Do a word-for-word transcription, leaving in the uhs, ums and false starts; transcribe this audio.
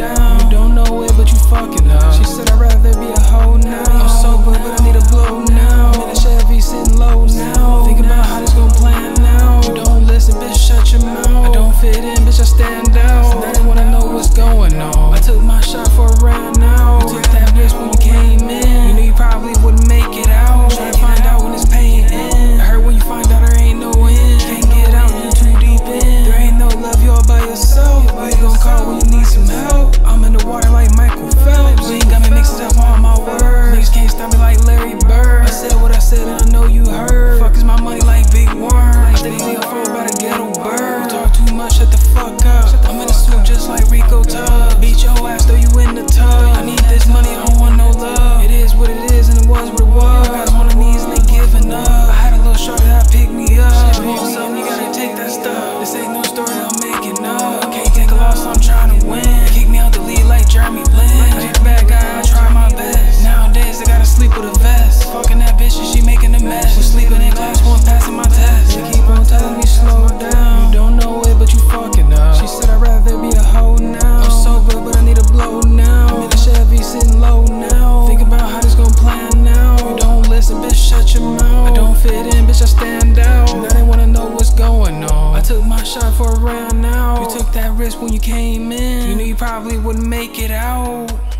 down. You don't know it, but you fucking up. She said I'd rather be a hoe now. I'm sober, but I need a blow now. I'm in a Chevy sitting low now. Think about how this gon' plan now. You don't listen, bitch, shut your mouth. I don't fit in, bitch, I stand out. Now they wanna know what's going on. I took my shot for a round now. You took that risk when you came in. You knew you probably wouldn't make it out. Try to find out when it's paying in. I heard when you find out there ain't no end. Can't get out, you too deep in. There ain't no love, you all by yourself. Who you gon' call when you need some help? I'm in the water like Michael Phelps. You ain't got me mixing up all my words. Niggas can't stop me like Larry Bird. I said what I said and I know you heard. Fuck is my money like Big Worm. I think they a phone by the ghetto bird. You talk too much, shut the fuck up. I'm in a suit just like Ricco tub. Beat your ass, throw you in the tub. I need this money, I don't want no love. It is what it is and it was what it was. I got on the knees and they giving up. I had a little short that picked me up. If you want something, you gotta take that stuff. This ain't no story, I'm making up. Can't take a loss, I'm trying to win. They kick me out the lead like Jeremy Lin. I ain't a bad guy, I try my best. Nowadays I gotta sleep with a vest. Fucking that bitch and she making a mess. We sleeping in class, one passing my test. They keep on telling me slow down. You don't know it, but you fucking up. She said I'd rather be a hoe now. I'm sober, but I need a blow now. I'm in a Chevy sitting low now. Think about how this gon' plan now. You don't listen, bitch, shut your mouth. I don't fit in, bitch, I stand out. Now they wanna know what's going on. I took my shot for a round now. You took that risk when you came in. You knew you probably wouldn't make it out.